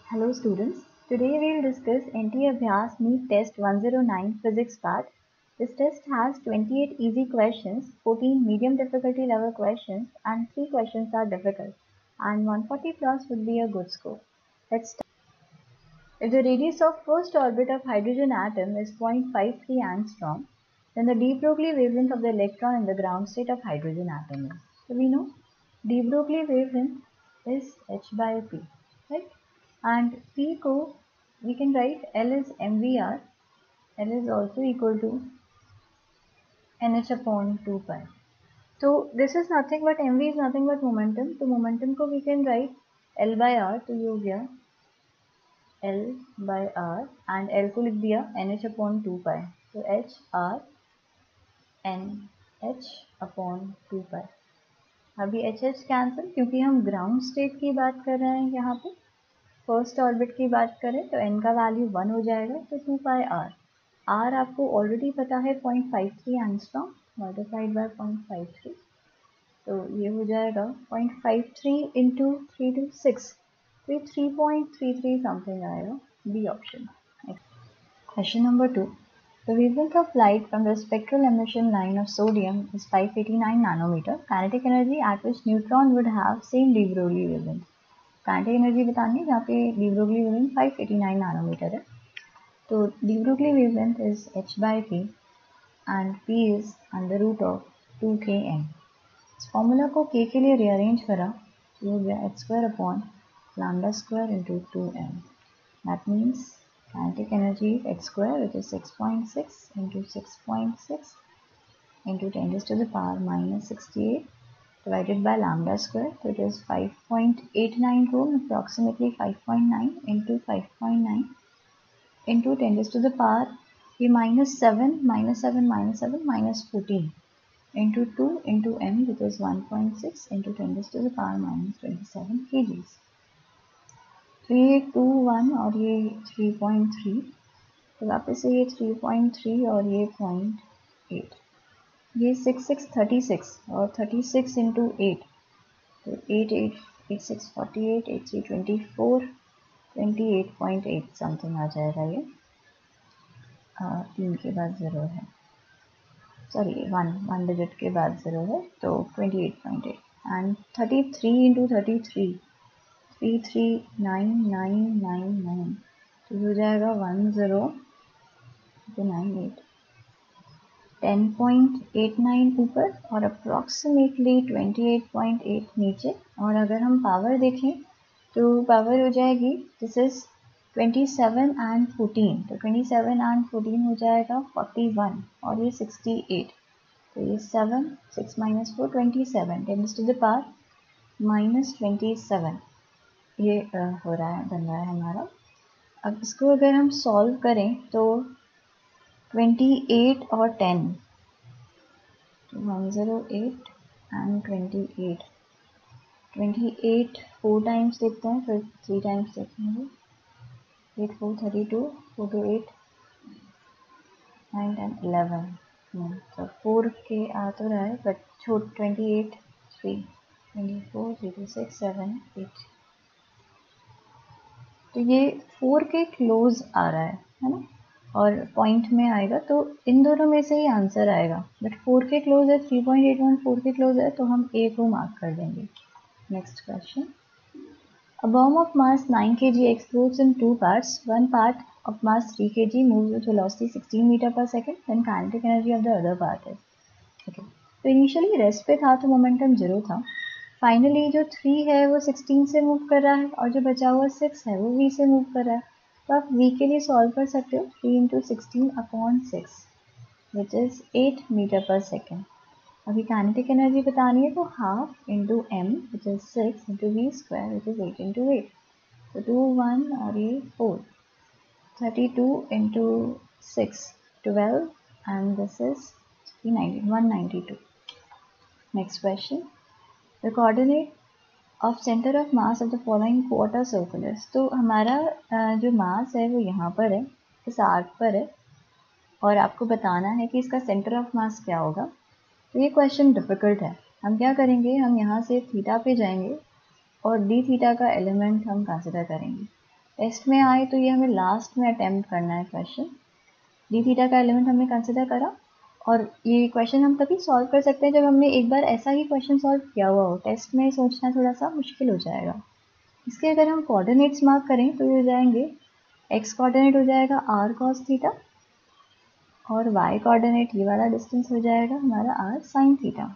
Hello students, today we will discuss NT Abhyas NEET Test 109 Physics part. This test has 28 easy questions, 14 medium difficulty level questions and 3 questions are difficult and 140 plus would be a good score. Let's start. If the radius of first orbit of hydrogen atom is 0.53 angstrom, then the de Broglie wavelength of the electron in the ground state of hydrogen atom is. So we know de Broglie wavelength is h by p, right? And p को we can write L is mvr. L is also equal to nh upon 2 pi. So this is nothing but mv is nothing but momentum. तो momentum को we can write L by r. तो ये हो गया L by r and L को लिख दिया nh upon 2 pi. तो h r n h upon 2 pi. अभी एच एच कैंसिल क्योंकि हम ग्राउंड स्टेट की बात कर रहे हैं यहाँ पे फर्स्ट ऑर्बिट की बात करें तो n का वैल्यू 1 हो जाएगा तो 2 पाई r. r आपको ऑलरेडी पता है 0.53 एंगस्ट्रॉम मल्टीप्लाइड बाय 0.53 तो ये हो जाएगा 0.53 इंटू 3 to 6 तो ये 3.33 समथिंग आएगा B option. Question number 2. The wavelength of light from the spectral emission line of sodium is 589 nanometer. Kinetic energy at which neutron would have same de Broglie wavelength. Kinetic energy बतानी है जहाँ पे de Broglie wavelength 589 nanometer है. तो de Broglie wavelength is h by p and p is under root of 2km. इस formula को k के लिए rearrange करा तो हो गया h square upon lambda square into 2m. That means kinetic energy is h square, which is 6.6 into 6.6 into 10 raised to the power minus 68 divided by lambda square. So it is 5.89 coulomb, approximately 5.9 into 5.9 into 10 raised to the power ये minus 7 minus 7 minus 7 minus 14 into 2 into m, which is 1.6 into 10 raised to the power minus 27 kgs. तो ये 2 1 और ये 3.3 तो वापस से ये 3.3 और ये 0.8 ये 6 6 36 और 36 इंटू 8 तो 8 8 8 6 48 8 3 24 28.8 समथिंग आ जाएगा ये 3 के बाद 0 है सॉरी 1 डिजिट के बाद 0 है तो 28.8 एंड 33 इंटू 33 33999 तो हो जाएगा 1098 10.89 ऊपर और अप्रॉक्सीमेटली 28.8 नीचे. और अगर हम पावर देखें तो पावर हो जाएगी दिस इज 27 and 14 तो 27 and 14 हो जाएगा 41 और ये 68 तो ये 7 6 minus 4 27 10 to the power minus 27 ये हो रहा है बन रहा है हमारा. अब इसको अगर हम सॉल्व करें तो 28 और 10 तो 108 एंड 28 4 टाइम्स देखते हैं फिर 3 टाइम्स देखेंगे 8 4 32 4 to 8 9 10 11 तो 4 के आ तो रहा है बट छोट 28 3 24 0 6 7 8 तो ये 4 के क्लोज आ रहा है ना और पॉइंट में आएगा तो इन दोनों में से ही आंसर आएगा बट 4 के क्लोज है 3.81 4 के क्लोज है तो हम ए को मार्क कर देंगे. Next question. A bomb of mass 9 kg explodes in two parts. One part of mass 3 kg moves with velocity 16 meter per second. Then kinetic energy of the other part is. Okay. तो initially rest पे था तो momentum 0 था. Finally जो 3 है वो 16 से move कर रहा है और जो बचा हुआ 6 है वो v से मूव कर रहा है. तो आप v के लिए सॉल्व कर सकते हो 3 into 16 upon 6 which is 8 metre per second. अभी काइनेटिक एनर्जी बतानी है तो half into m which is 6 into v square which is 8 into 8 तो 2 1 और ये 4 32 into 6 12 and this is 192. Next question. The coordinate of center of mass of the following quarter circulars. तो हमारा जो मास है वो यहाँ पर है इस आर्क पर है और आपको बताना है कि इसका सेंटर ऑफ मास क्या होगा. तो ये क्वेश्चन डिफ़िकल्ट है. हम क्या करेंगे हम यहाँ से थीटा पे जाएंगे और डी थीटा का एलिमेंट हम कंसिडर करेंगे. टेस्ट में आए तो ये हमें लास्ट में अटेम्प्ट करना है क्वेश्चन। डी थीटा का एलिमेंट हमने कंसिडर करा और ये क्वेश्चन हम तभी सॉल्व कर सकते हैं जब हमने एक बार ऐसा ही क्वेश्चन सॉल्व किया हुआ हो। टेस्ट में सोचना थोड़ा सा मुश्किल हो जाएगा। इसके अगर हम कोऑर्डिनेट्स मार्क करें तो ये हो जाएंगे, एक्स कोऑर्डिनेट हो जाएगा आर कॉस थीटा और वाई कोऑर्डिनेट ये वाला डिस्टेंस हो जाएगा हमारा आर साइन थीटा।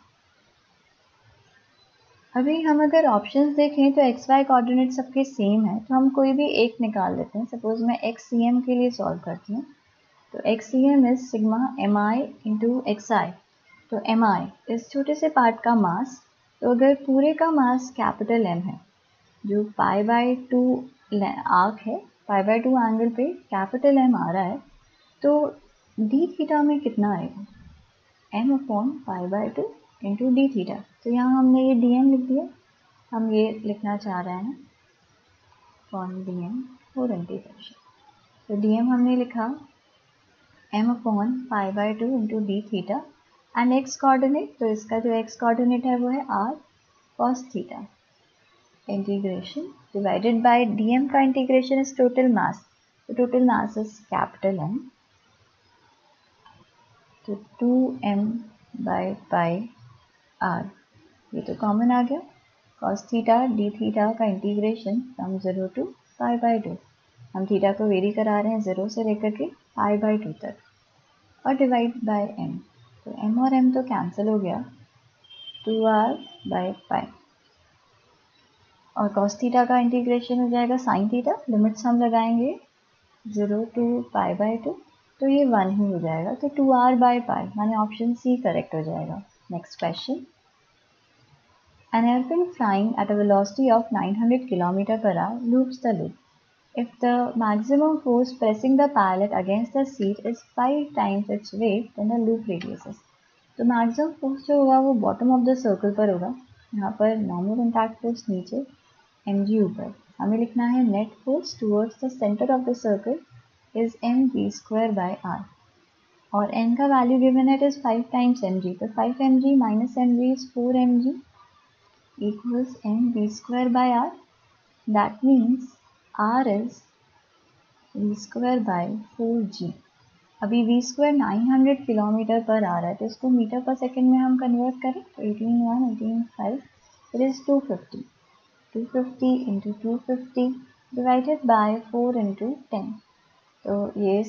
अभी हम अगर ऑप्शंस देखें तो एक्स वाई कोऑर्डिनेट सबके सेम है, तो हम कोई भी एक निकाल लेते हैं। सपोज मैं एक्स सी एम के लिए सॉल्व करती हूँ, तो x c m is sigma m i into x i. तो एम आई इस छोटे से पार्ट का मास, तो अगर पूरे का मास कैपिटल एम है, जो पाई बाय 2 आर्क है, पाई बाय 2 एंगल पे कैपिटल एम आ रहा है, तो डी थीटा में कितना आएगा, m upon pi by 2 into d theta. तो यहाँ हमने ये डी एम लिख दिया, हम ये लिखना चाह रहे हैं upon d m for integration. तो डी एम हमने लिखा m upon pi by 2 into d theta and x coordinate, तो इसका जो एक्स कोऑर्डिनेट है वो है r cos theta. Integration divided by d m का इंटीग्रेशन इज टोटल मास, तो total mass is capital M, तो 2m बाय पाई आर, ये तो कॉमन आ गया। cos थीटा डी थीटा का integration from 0 to pi by 2, हम theta को वेरी करा रहे हैं 0 से लेकर के पाई बाय 2 तक, और डिवाइड बाय m, तो m और m तो कैंसिल हो गया, 2r बाय पाई। और cos थीटा का इंटीग्रेशन हो जाएगा sin थीटा, लिमिट्स हम लगाएंगे 0 टू पाई बाय 2, तो ये 1 ही हो जाएगा, तो 2r बाय पाई, माने ऑप्शन सी करेक्ट हो जाएगा। Next question, an airplane flying at a velocity of 900 km per hour loops the loop. If the maximum force pressing the pilot against the seat is 5 times its weight, then the loop reduces. तो maximum force जो होगा वो bottom of the circle पर होगा, यहाँ पर normal impact force नीचे, mg ऊपर। हमें लिखना है net force towards the centre of the circle is mv² by r, और n का वैल्यू गिवन है इट इज 5 टाइम्स mg, तो 5 mg minus mg is 4 mg equals mv² by r. That means r is v² by 4g. अभी v² 900 kilometre पर आ रहा है, तो इसको मीटर पर सेकेंड में हम कन्वर्ट करें तो 18 1 18 5 it is 250, 250 into 250 divided by 4 into 10, तो ये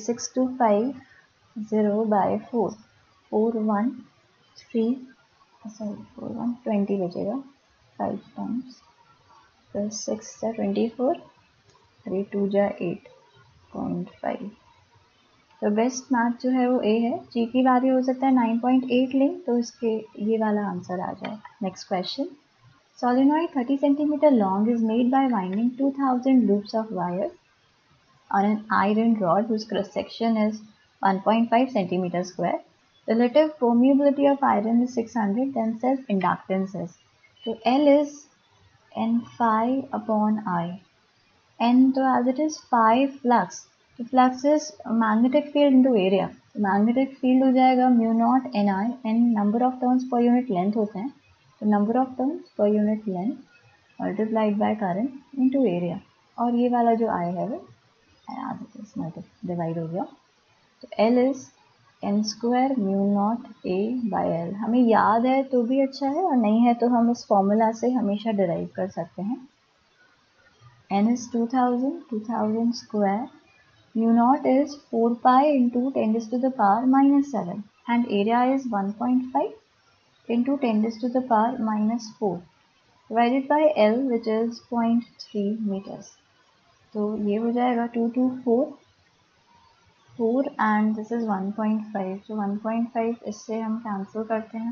6250 बाय 4, 4 1 3 सॉरी 4 1 20 बचेगा, 5 टाइम्स प्लस 6 जा 24 और ये 2 जा 8.5। तो बेस्ट मैथ जो है वो ए है, जी की वैल्यू हो सकता है 9.8 लें तो इसके ये वाला आंसर आ जाए। Next question, solenoid 30 cm long is made by winding 2000 loops of wire on an iron rod whose cross section is 1.5 cm square. Relative permeability of iron is 600, then self inductance is, so L is n phi upon I, n तो as it is phi flux, तो flux is magnetic field into area, तो magnetic field हो जाएगा mu naught n I, n number of turns per unit length होते हैं, तो number of turns per unit length multiplied by current into area, और ये वाला जो I है वो as it is डिवाइड हो गया, तो L is n square mu naught a by l. हमें याद है तो भी अच्छा है, और नहीं है तो हम इस फॉर्मूला से हमेशा डिराइव कर सकते हैं। n is 2000 square, mu naught is 4 pi into 10 raised to the power minus 7, and area is 1.5 into 10 raised to the power minus 4 divided by L, which is 0.3 meters. तो ये हो जाएगा 224 4 and this is 1.5, so 1.5 इससे हम cancel करते हैं,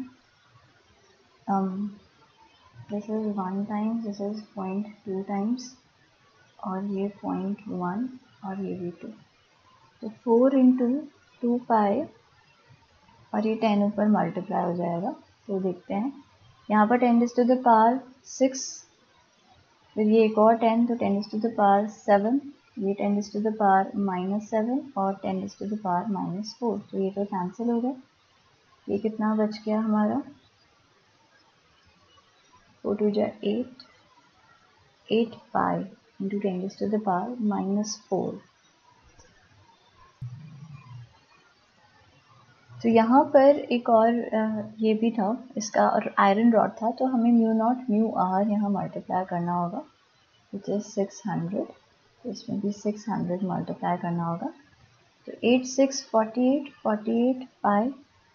this is 1 times, this is 0.2 times, और ये 0.1 और ये भी 2, तो 4 into 2 पाई और ये 10 ऊपर मल्टीप्लाई हो जाएगा। तो देखते हैं यहाँ पर 10 to the power 6, फिर ये एक और 10, तो 10 to the power 7, ये 10 to the power -7 और 10 to the power -4, तो ये तो कैंसिल हो गया। ये कितना बच गया हमारा, 4 2 जा 8 पाई into 10 raised to the power -4. तो यहाँ पर एक और ये भी था, इसका और आयरन रॉड था, तो हमें म्यू नॉट म्यू आर यहाँ मल्टीप्लाई करना होगा, विच इज 600. इसमें भी 600 मल्टीप्लाई करना होगा, तो 8 6 48 48 5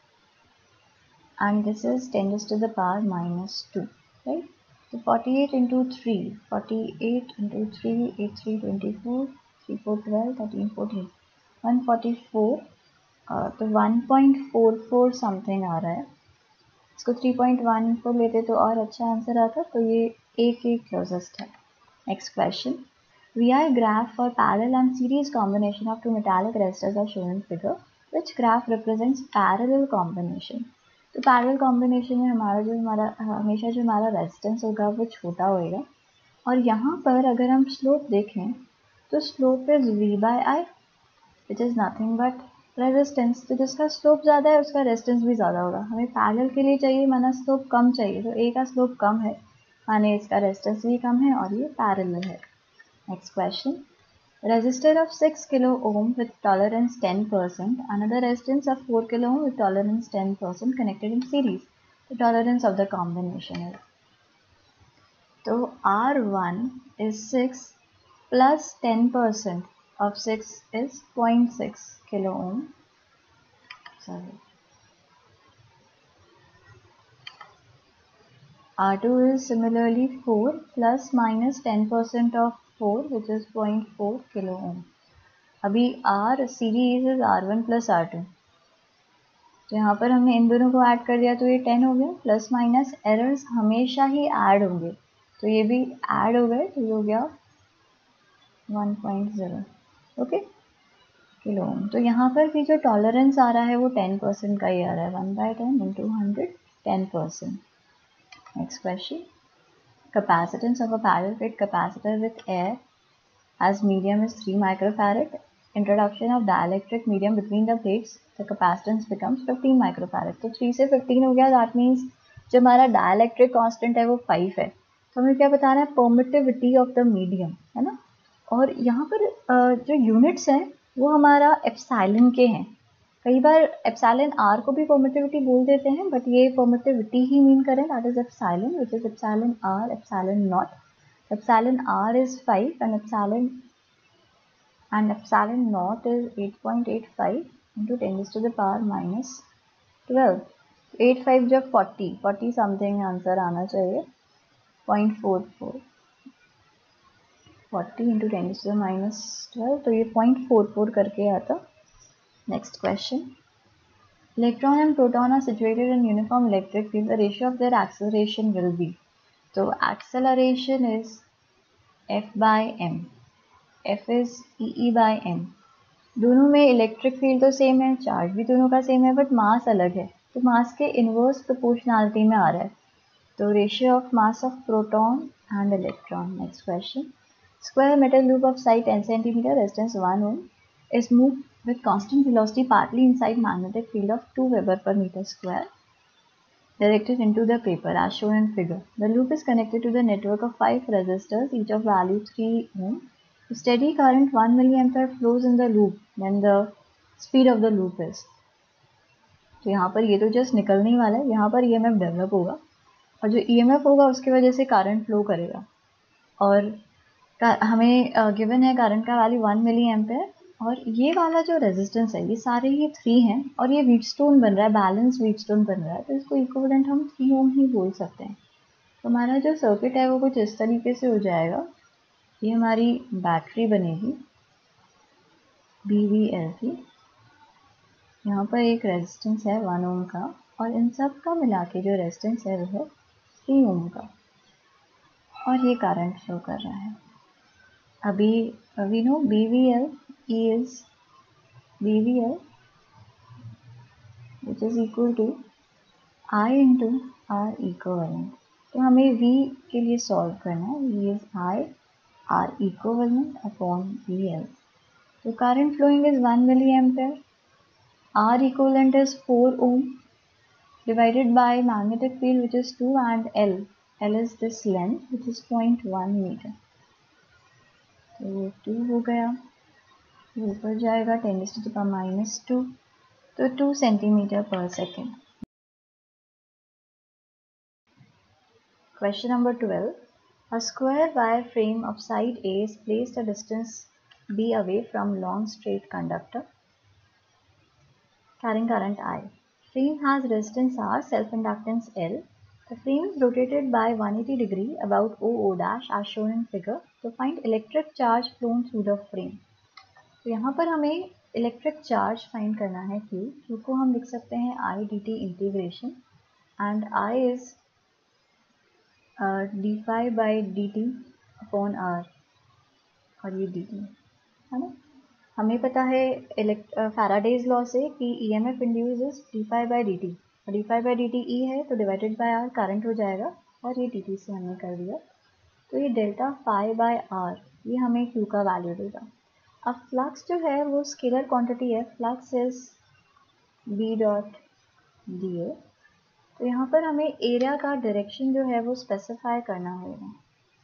and this is 10 raised to the power -2, right? So 48 into 3, 48 into 3, 8 3 24, 3 4 12, 13 14, 144. तो 1.44 समथिंग आ रहा है, इसको 3.14 लेते तो और अच्छा आंसर आता, तो ये एक क्लोजेस्ट है. Next question. VI graph for parallel and series combination of two metallic resistors are shown in figure. Which graph represents parallel combination? तो पैरेलल कॉम्बिनेशन में हमेशा जो हमारा रेजिस्टेंस होगा वो छोटा होएगा, और यहाँ पर अगर हम स्लोप देखें तो slope is V/I which is nothing but resistance. तो जिसका स्लोप ज़्यादा है उसका रेजिस्टेंस भी ज़्यादा होगा. हमें पैरेलल के लिए चाहिए माना स्लोप कम चाहिए, तो ए का स्लोप कम है माने इसका रेजिस्टेंस भी कम है और ये पैरेलल है. Next question. Resistor of 6 kilo ohm with tolerance 10%, another resistance of 4 kilo ohm with tolerance 10% connected in series. The tolerance of the combination is. So R1 is 6 plus 10% of 6 is 0.6 kilo ohm. Sorry. R2 is similarly 4 plus minus 10% of 4 which is 0.4 kilo ohm. अभी R series is R1 plus R2, तो यहाँ पर हमने इन दोनों को add कर दिया तो ये 10 हो गया, प्लस माइनस एरर्स हमेशा ही ऐड होंगे, तो ये भी ऐड हो गए, तो ये हो गया 1.0 ओके किलो ओम. तो यहाँ पर भी जो टॉलरेंस आ रहा है वो 10% का ही आ रहा है, 1/10 into 100 10%. Next question. Capacitance of a parallel plate capacitor with air as medium is 3 microfarad. Introduction of dielectric medium between the plates, the capacitance becomes 15 microfarad. तो 3 से 15 हो गया, दैट मीन्स जो हमारा डायलैक्ट्रिक कांस्टेंट है वो 5 है. तो हमें क्या बताना है, परमिटिविटी ऑफ द मीडियम, है ना. और यहाँ पर जो यूनिट्स हैं वो हमारा एप्सिलॉन के हैं. कई बार एप्सिलॉन आर को भी परमिटिविटी बोल देते हैं, बट ये परमिटिविटी ही मीन करें, that is epsilon which is epsilon R epsilon naught. Epsilon R is 5 and epsilon naught is 8.85 into 10 raised to the power -12. 8 5 जब 40 समथिंग आंसर आना चाहिए, 0.44 40 into 10 raised to the -12, तो ये 0.44 करके आता. Next question. Electron and proton are situated in uniform electric field. The ratio of their acceleration will be. तो acceleration is F/m. F is E/m. दोनों में इलेक्ट्रिक फील्ड तो सेम है, charge भी दोनों का सेम है, बट मास अलग है, तो मास के इनवर्स प्रोपोर्शनैलिटी में आ रहा है. तो ratio of mass of proton and electron. Next question. Square metal loop of size 10 cm, resistance 1 ohm is moved with constant velocity partly inside magnetic field of 2 Weber per meter square directed into the paper as shown in figure. The loop is connected to the network of 5 resistors, each of value 3 ohm. Steady current 1 milliampere flows in the loop when the speed of the loop is. तो यहाँ पर ये तो just निकलने ही वाला है, यहाँ पर EMF डेवलप होगा और जो EMF होगा उसकी वजह से करंट फ्लो करेगा. और हमें गिवन है करंट का वैल्यू 1 मिली एम्पेयर, और ये वाला जो रेजिस्टेंस है ये सारे ही 3 हैं और ये व्हीटस्टोन बन रहा है, बैलेंस व्हीटस्टोन बन रहा है, तो इसको इक्विवेलेंट हम 3 ओम ही बोल सकते हैं. तो हमारा जो सर्किट है वो कुछ इस तरीके से हो जाएगा. ये हमारी बैटरी बनेगी BVL की, यहाँ पर एक रेजिस्टेंस है 1 ओम का, और इन सब का मिला के जो रेजिस्टेंस है वो है 3 ओम का, और ये करंट फ्लो कर रहा है. अभी we know BVL is BVL which is equal to I into R equivalent. तो हमें V के लिए सॉल्व करना है. V is I R equivalent upon VL. तो current flowing is 1 milliampere. R equivalent is 4 ohm divided by magnetic field which is 2 and L. L is this length which is 0.1 meter. तो ये 2 हो गया, ऊपर जाएगा 10⁻², तो 2 सेंटीमीटर पर second. Question number 12. A square wire frame of side A is placed a distance B away from long straight conductor carrying current I. Frame has resistance R, self-inductance L. The frame is rotated by 180 degree about OO dash as shown in figure. To find electric charge flown through the frame. तो यहाँ पर हमें electric charge find करना है Q को हम लिख सकते हैं I dt integration and I is D phi by D T upon R, और ये डी टी है ना। हमें पता है फैराडेज लॉ से कि E M F induce is D phi by D T, और D phi by D T E है तो डिवाइडेड बाय आर करंट हो जाएगा, और ये डी टी से हमने कर दिया। तो ये डेल्टा फाई बाय आर ये हमें क्यू का वैल्यू देगा। अब फ्लक्स जो है वो स्केलर क्वांटिटी है, flux is B dot D A. तो यहाँ पर हमें एरिया का डायरेक्शन जो है वो स्पेसिफाई करना होगा।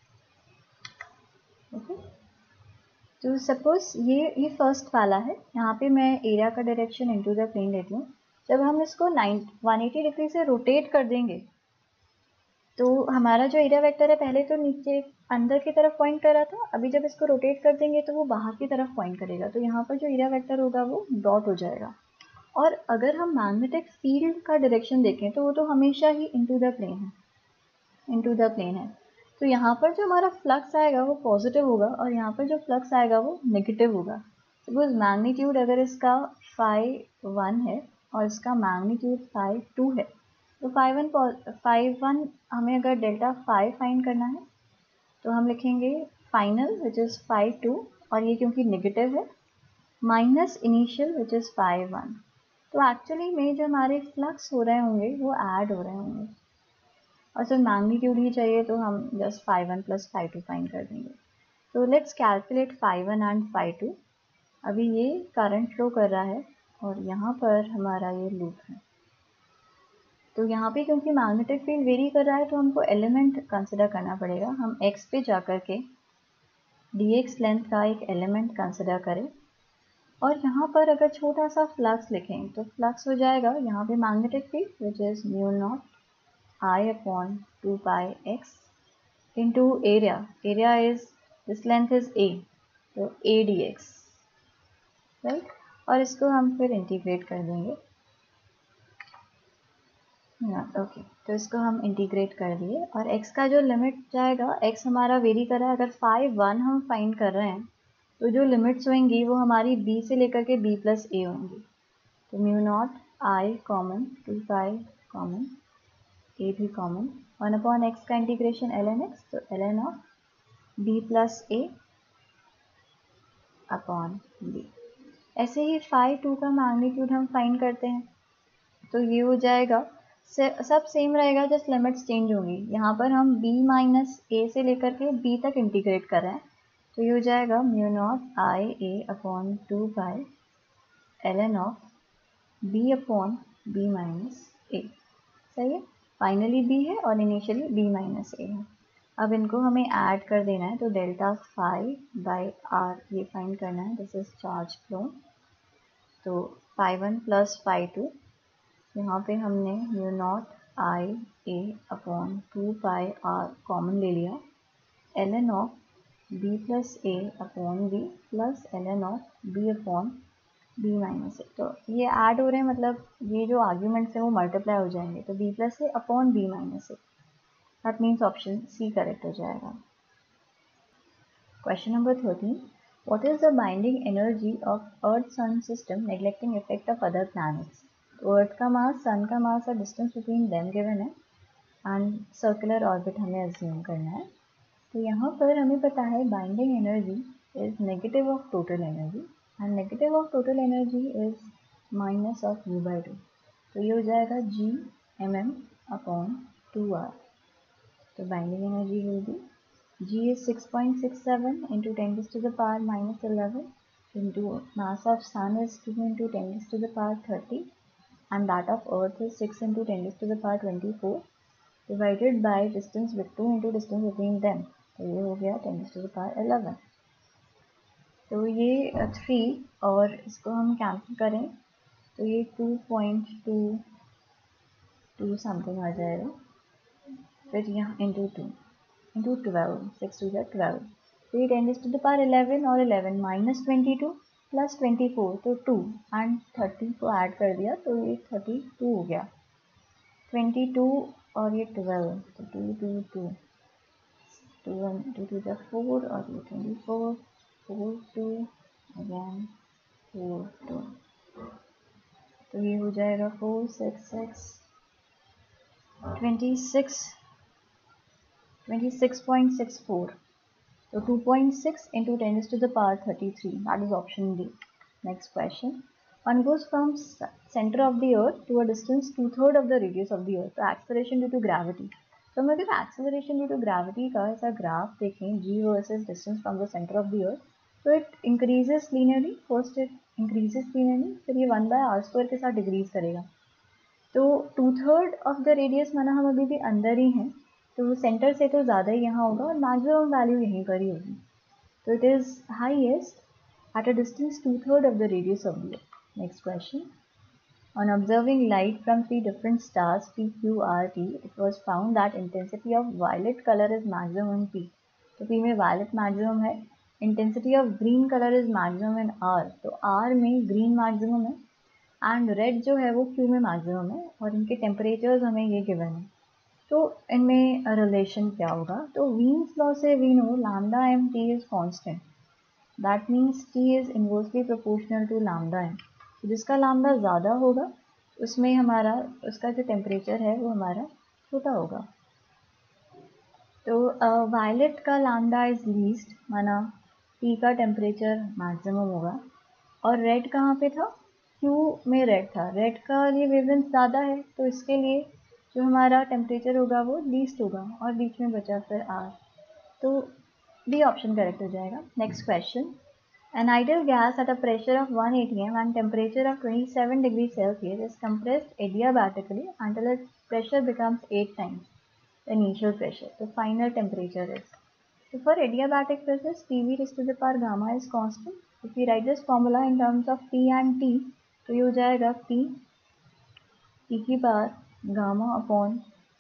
ओके, तो सपोज ये फर्स्ट वाला है, यहाँ पे मैं एरिया का डायरेक्शन इनटू द प्लेन लेती हूँ। जब हम इसको 180 डिग्री से रोटेट कर देंगे तो हमारा जो एरिया वेक्टर है पहले तो नीचे अंदर की तरफ पॉइंट कर रहा था, अभी जब इसको रोटेट कर देंगे तो वो बाहर की तरफ पॉइंट करेगा। तो यहाँ पर जो एरिया वेक्टर होगा वो डॉट हो जाएगा। और अगर हम मैग्नेटिक फील्ड का डायरेक्शन देखें तो वो तो हमेशा ही इनटू द प्लेन है। तो यहाँ पर जो हमारा फ्लक्स आएगा वो पॉजिटिव होगा, और यहाँ पर जो फ्लक्स आएगा वो नेगेटिव होगा। सपोज मैग्नीट्यूड अगर इसका φ1 है और इसका मैग्नीट्यूड φ2 है, तो φ1 हमें अगर डेल्टा फाई फाइंड करना है तो हम लिखेंगे फाइनल विच इज़ φ2, और ये क्योंकि नेगेटिव है, माइनस इनिशियल विच इज़ φ1। तो एक्चुअली में जो हमारे फ्लक्स हो रहे होंगे वो ऐड हो रहे होंगे, और सिर्फ मैग्नीट्यूड ही चाहिए तो हम जस्ट φ1 प्लस φ2 फाइंड कर देंगे। तो लेट्स कैलकुलेट φ1 एंड φ2। अभी ये करंट फ्लो कर रहा है और यहाँ पर हमारा ये लूप है। तो यहाँ पे क्योंकि मैग्नेटिक फील्ड वेरी कर रहा है तो हमको एलिमेंट कंसिडर करना पड़ेगा। हम x पे जाकर के dx लेंथ का एक एलिमेंट कंसिडर करें, और यहाँ पर अगर छोटा सा फ्लक्स लिखें तो फ्लक्स हो जाएगा यहाँ पे magnetic field which is μ0 I upon 2 pi x into area. Area is, this length is a, तो a dx, राइट। और इसको हम फिर इंटीग्रेट कर देंगे। ओके, तो इसको हम इंटीग्रेट कर दिए, और x का जो लिमिट जाएगा, x हमारा वेरी कर रहा है, अगर φ1 हम फाइंड कर रहे हैं तो जो लिमिट्स होंगी वो हमारी b से लेकर के b प्लस a होंगी। तो μ0 I common, 2 pi common, a भी कॉमन, 1 अपॉन x का इंटीग्रेशन ln x, तो ln of b plus a upon b। ऐसे ही φ2 का मैग्नीट्यूड हम फाइंड करते हैं, तो ये हो जाएगा, सब सेम रहेगा, जस्ट लिमिट्स चेंज होंगी। यहाँ पर हम b माइनस a से लेकर के b तक इंटीग्रेट कर रहे हैं, तो ये हो जाएगा μ0 I a upon 2 pi ln of b upon b minus a। सही है, फाइनली b है और इनिशियली b माइनस a है। अब इनको हमें ऐड कर देना है, तो डेल्टा फाई बाई आर ये फाइंड करना है, दिस इज चार्ज फ्लो। तो φ1 प्लस φ2, यहाँ पे हमने μ0 I a upon 2 pi R common ले लिया, ln of b plus a upon b plus ln of b upon b minus a। तो ये ऐड हो रहे हैं, मतलब ये जो आर्ग्यूमेंट्स हैं वो मल्टीप्लाई हो जाएंगे, तो b plus a upon b minus a, that means option C correct हो जाएगा। Question number 13. What is the binding energy of Earth-Sun system neglecting effect of other planets? तो अर्थ का मास, सन का मास और डिस्टेंस बिटवीन देम गिवन है, and circular orbit हमें assume करना है। तो यहाँ पर हमें पता है binding energy is negative of total energy, and negative of total energy is minus of u/2। तो ये हो जाएगा G/mm अपॉन 2r। तो बाइंडिंग एनर्जी होगी G is 6.67 into 10 to the power minus 11 into mass of sun is 2 into 10 to the power 30, and that of earth is 6 into 10 to the power 24 divided by distance with 2 into distance between them, तो ये हो गया 10 to the power 11। तो ये 3 और इसको हम cancel करें तो ये 2.22 समथिंग आ जाएगा, फिर यहाँ इंटू 12, 6 टू 12, तो ये 10⁻11 और 11 माइनस 22 प्लस 24 तो 2 एंड 30 को ऐड कर दिया तो ये 32 हो गया, 22 और ये 12 तो 2 2 4 और ये 24 4 2 अगेन 4 2, तो ये हो जाएगा 4 6 6 26.64, so 2.6 into 10 to the power 33, that is option D. Next question. One goes from center of the earth to a distance 2/3 of the radius of the earth. So acceleration due to gravity. तो हम अगर acceleration due to gravity का ऐसा graph देखें g versus distance from the center of the earth, so it increases linearly. First it increases linearly, फिर ये 1/r² के साथ डिक्रीज करेगा. तो 2/3 ऑफ द रेडियस माना हम अभी भी अंदर ही हैं, तो सेंटर से तो ज़्यादा ही यहाँ होगा और मैक्सिमम वैल्यू यहीं पर ही होगी. तो it is highest at a distance 2/3 of the radius of the earth. Next question. On observing light from 3 different stars P, Q, R, T, it was found that intensity of violet color is maximum in P. तो P में violet maximum है, intensity of green color is maximum in R. तो R में green maximum है and red जो है वो Q में मैक्सिमम है और इनके टेम्परेचर्स हमें ये गिवन है. तो इनमें रिलेशन क्या होगा? तो वीन्स लॉ से we know lambda M T is constant, that means T is inversely proportional to lambda M. तो जिसका लैम्डा ज़्यादा होगा उसमें हमारा उसका जो टेम्परेचर है वो हमारा छोटा होगा. तो वायलेट का लैम्डा इज लीस्ट, माना टी का टेम्परेचर मैक्सिमम होगा. और रेड कहाँ पे था? क्यू में रेड था. रेड का ये वेवलेंथ ज़्यादा है तो इसके लिए जो हमारा टेम्परेचर होगा वो लीस्ट होगा और बीच में बचा फिर आर. तो बी ऑप्शन करेक्ट हो जाएगा. Next question. An ideal gas at a pressure of 1 atm and temperature of 27 degrees Celsius is compressed adiabatically until its pressure becomes 8 times the initial pressure. The final temperature is. So for adiabatic process, PV raised to the power gamma is constant. If we write this formula in terms of P and T, तो ये हो जाएगा P की power gamma upon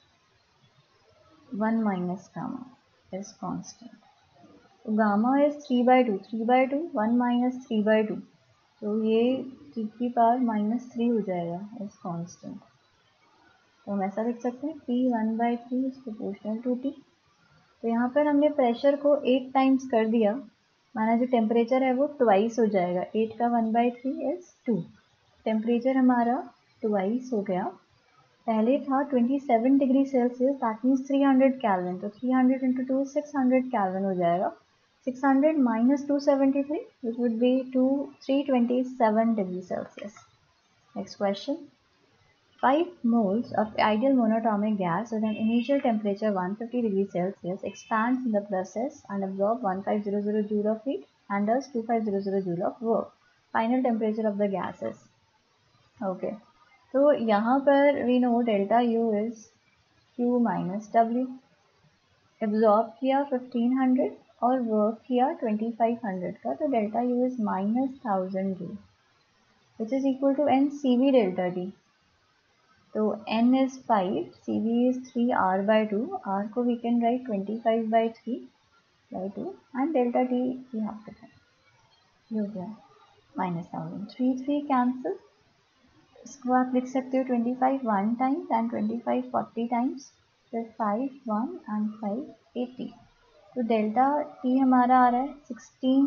1 minus gamma is constant. तो gamma is 3/2, 3/2 1 minus 3/2, तो ये T की power -3 हो जाएगा इज कांस्टेंट. तो हम ऐसा लिख सकते हैं P 1/3 is proportional to T. तो यहाँ पर हमने प्रेशर को 8 टाइम्स कर दिया, माना जो टेम्परेचर है वो ट्वाइस हो जाएगा. 8 का 1/3 इज 2. टेम्परेचर हमारा ट्वाइस हो गया. पहले था 27 degree Celsius, that means 300 kelvin. तो 300 इंटू 2 600 कैल्विन हो जाएगा. 600 minus 273 which would be 327 degree Celsius. Next question. 5 moles of ideal monatomic gas with an initial temperature 150 degrees Celsius expands in the process and absorbs 1500 joule of heat and does 2500 joule of work. Final temperature of the gas is. Okay. तो यहाँ पर we know delta U is Q minus W. Absorb किया 1500 और work किया 2500 का, तो delta U is -1000 joule, which is equal to n CV delta T. तो n is 5, CV is 3r/2, r को we can write 25/3/2 and delta T यहाँ पे है, ये हो गया -1000. 3 कैंसिल. इसको आप लिख सकते हो 25 1 टाइम्स एंड 25 40 टाइम्स, फिर 5 1 एंड 5 80. तो डेल्टा टी हमारा आ रहा है 16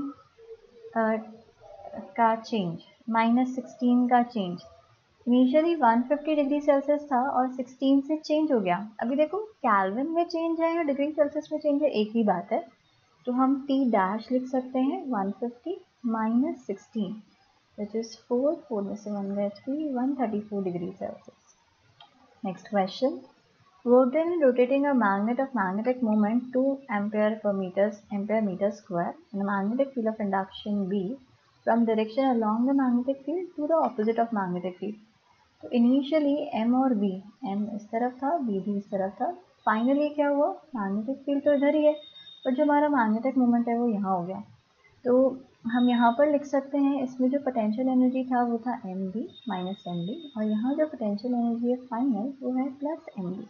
का चेंज, -16 का चेंज. इनिशियली 150 डिग्री सेल्सियस था और 16 से चेंज हो गया. अभी देखो कैल्विन में चेंज है या डिग्री सेल्सियस में चेंज है, एक ही बात है. तो हम टी डैश लिख सकते हैं 150 माइनस 16 which is 4 में से 1/3 134 degree Celsius. Next question. Work done in rotating a magnet of magnetic moment 2 ampere meter square in a magnetic field of induction B from direction along the magnetic field to the opposite of magnetic field. तो initially M और B, M इस तरफ था, B भी इस तरफ था. Finally क्या हुआ, मैग्नेटिक फील्ड तो इधर ही है, पर जो हमारा मैग्नेटिक मोमेंट है वो यहाँ हो गया. तो हम यहाँ पर लिख सकते हैं, इसमें जो पोटेंशियल एनर्जी था वो था mb माइनस mb, और यहाँ जो पोटेंशियल एनर्जी है फाइनल वो है plus mb.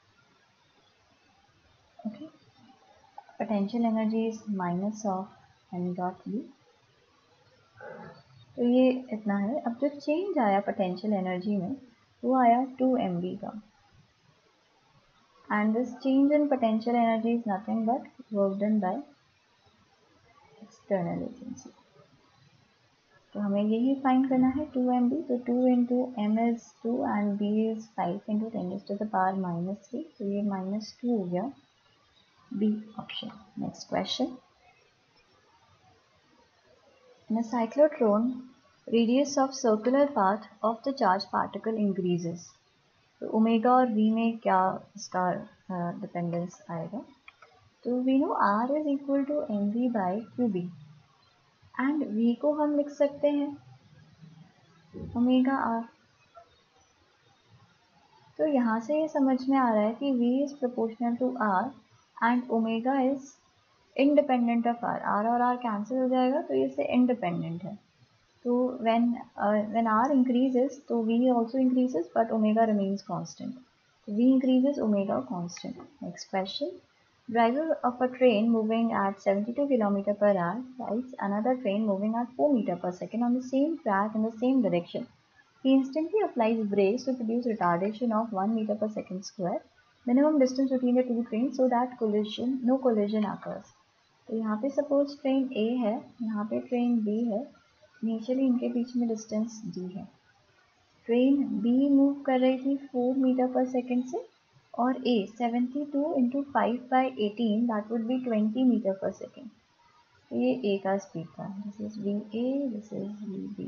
Okay, potential energy is minus of m dot b. तो ये इतना है. अब जो चेंज आया पोटेंशियल एनर्जी में वो आया 2mb का, and this change in potential energy is nothing but work done by external agency. तो हमें यही फाइंड करना है 2mb. तो 2 into m is 2 and b is 5 into 10 raised to the power minus 3. तो ये minus 2 हो गया, B option. Next question. In a cyclotron, radius of circular path of the charged particle increases. तो omega और v में क्या इसका dependence आएगा? तो we know r is equal to mv by qb, and v को हम लिख सकते हैं ओमेगा r. तो यहाँ से ये समझ में आ रहा है कि v is proportional to r and omega is independent of r. r और r कैंसिल हो जाएगा तो ये से इंडिपेंडेंट है. तो when r increases तो v also increases but omega remains constant. So v increases, omega constant. Next question. Driver of a train moving at 72 km per hour rides another train moving at 4 meter per second on the same track in the same direction. He instantly applies brakes to produce retardation of 1 meter per second square. Minimum distance between the two trains so that no collision occurs. तो यहाँ पे suppose train A है, यहाँ पे train B है. Initially इनके बीच में डिस्टेंस d है. ट्रेन B मूव कर रही थी 4 मीटर पर सेकेंड से, और A 72 into 5/18 that would be 20 metre per second. तो ये A का स्पीड था. This is VA, this is VB.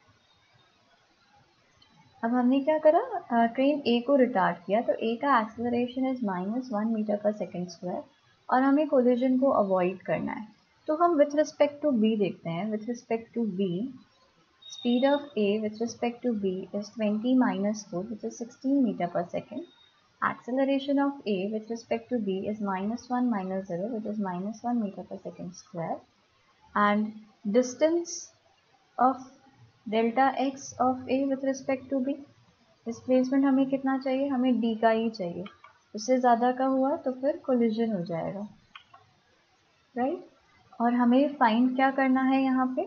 अब हमने क्या करा, ट्रेन A को रिटार्ड किया. तो A का acceleration is -1 metre per second square, और हमें कोलिजन को अवॉइड करना है. तो हम विथ रिस्पेक्ट टू B देखते हैं. With respect to B, speed of A with respect to B is 20 minus 4, which is 16 meter per second. Acceleration of A with respect to B is -1 minus 0, which is -1 meter per second square. And distance of delta x of A with respect to B, displacement हमें कितना चाहिए? हमें d का ही चाहिए. उससे ज़्यादा का हुआ तो फिर कोलिजन हो जाएगा, राइट? और हमें फाइंड क्या करना है यहाँ पे?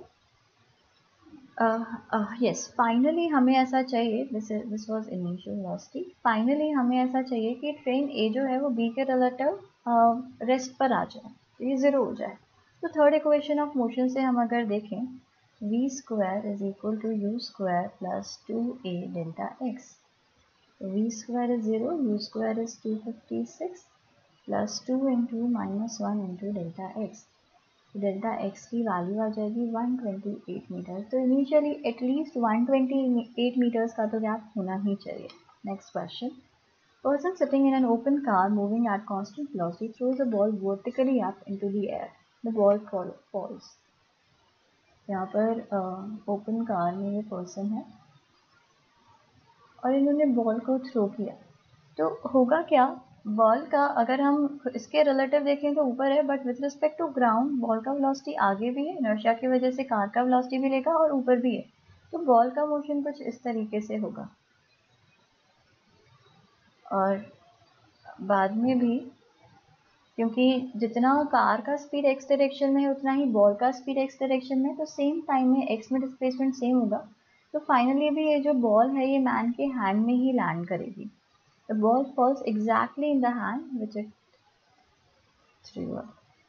यस, फाइनली हमें ऐसा चाहिए, this was initial velocity. Finally हमें ऐसा चाहिए कि ट्रेन ए जो है वो बी के रिलेटिव रेस्ट पर आ जाए, तो ये ज़ीरो हो जाए. तो थर्ड इक्वेशन ऑफ मोशन से हम अगर देखें, V square is equal to U square plus 2a delta X. तो V square is 0, U square is 256 plus 2 into -1 into delta X. Delta X की वैल्यू आ जाएगी 128 मीटर. तो इनिशियली एटलीस्ट 128 मीटर्स का तो गैप होना ही चाहिए. Next question. Person sitting in an open car moving at constant velocity throws a ball vertically up into the air. The ball falls. यहाँ पर ओपन कार में ये पर्सन है और इन्होंने बॉल को थ्रो किया. तो होगा क्या? बॉल का अगर हम इसके रिलेटिव देखें तो ऊपर है, but with respect to ground ball का वेलोसिटी आगे भी है, इनर्शिया की वजह से कार का वेलोसिटी भी लेगा, और ऊपर भी है. तो बॉल का मोशन कुछ इस तरीके से होगा. और बाद में भी, क्योंकि जितना कार का स्पीड एक्स डायरेक्शन में है उतना ही बॉल का स्पीड एक्स डायरेक्शन में है, तो सेम टाइम में एक्स में डिस्प्लेसमेंट सेम होगा. तो फाइनली भी ये जो बॉल है ये मैन के हैंड में ही लैंड करेगी. The ball falls exactly in the hand which it threw up.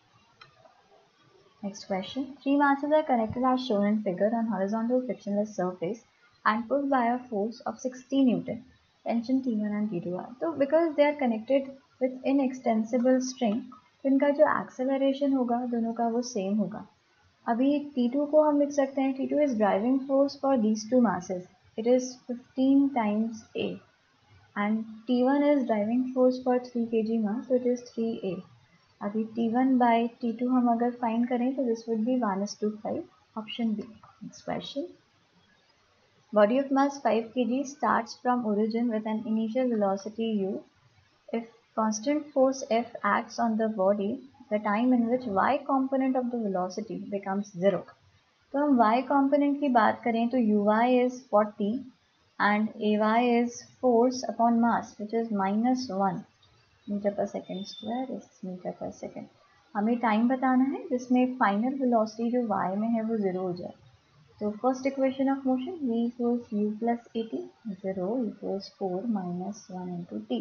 Next question. Three masses are connected as shown in figure on horizontal frictionless surface and pulled by a force of 60 Newton. Tension T1 and T2 are. So because they are connected with inextensible string, तो इनका जो acceleration होगा दोनों का वो same होगा. अभी T2 को हम लिख सकते हैं, T2 is driving force for these two masses. It is 15 times A. And T1 is driving force for 3 kg mass, so it is 3a. अभी T1 by T2 हम अगर फाइंड करें तो this would be 1:5. Option B. Next question. Body of mass 5 kg starts from origin with an initial velocity u. If constant force F acts on the body, the time in which y component of the velocity becomes 0. तो हम y component की बात करें तो uy is 40 and ay is force upon mass which is -1 metre per second square is metre per second. हमें time बताना है जिसमें फाइनल वेलोसिटी जो y में है वो 0 हो जाए। तो first equation of motion v equals u plus 80, 0 equals 4 minus 1 into t।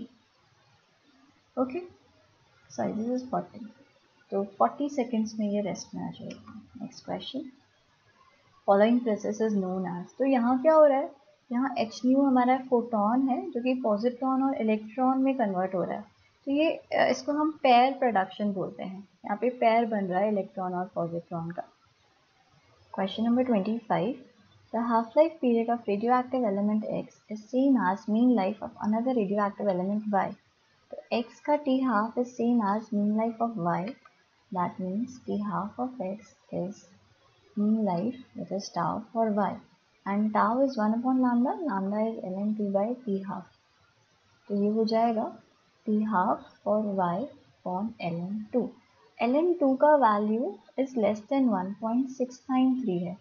Okay, sorry this is 40, तो 40 सेकेंड्स में ये रेस्ट में आ जाएगा। Next question, following process is known as. तो यहाँ क्या हो रहा है, यहाँ एच न्यू हमारा फोटोन है जो कि पॉजिट्रॉन और इलेक्ट्रॉन में कन्वर्ट हो रहा है। तो ये इसको हम पेयर प्रोडक्शन बोलते हैं, यहाँ पे पेयर बन रहा है इलेक्ट्रॉन और पॉजिट्रॉन का। Question number 25, the half life period of radioactive element X is same as mean life of another radioactive element Y. तो एक्स का T half is same as mean life of Y, that means T half of X is mean life, that is tau for y, and tau is 1 upon lambda, lambda is ln2 by t half। तो ये हो जाएगा t half for y upon ln2। ln2 का value is less than 1.693 है,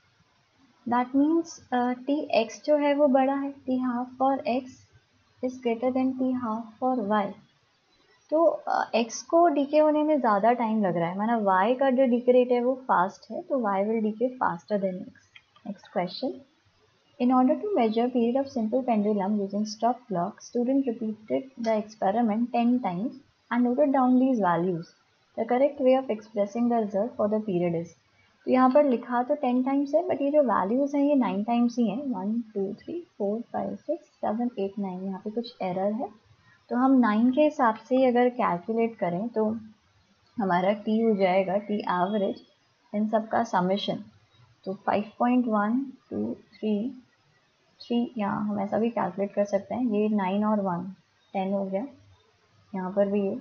that means T x जो है वो बड़ा है, t half for x is greater than t half for y। तो x को डीके होने में ज़्यादा टाइम लग रहा है, माना y का जो डीके रेट है वो फास्ट है, तो y will decay faster than x। Next question, in order to measure period of simple pendulum using stop clock, student repeated the experiment 10 times and noted down these values. The correct way of expressing the result for the period is. तो यहाँ पर लिखा तो 10 times है, but ये जो values हैं ये 9 टाइम्स ही हैं, 1 2 3 4 5 6 7 8 9, यहाँ पे कुछ एरर है। तो हम 9 के हिसाब से अगर कैलकुलेट करें तो हमारा t हो जाएगा t एवरेज इन सब का समेशन। तो 5.1 2 3 3, यहाँ हम ऐसा भी कैलकुलेट कर सकते हैं, ये 9 और 1 10 हो गया, यहाँ पर भी ये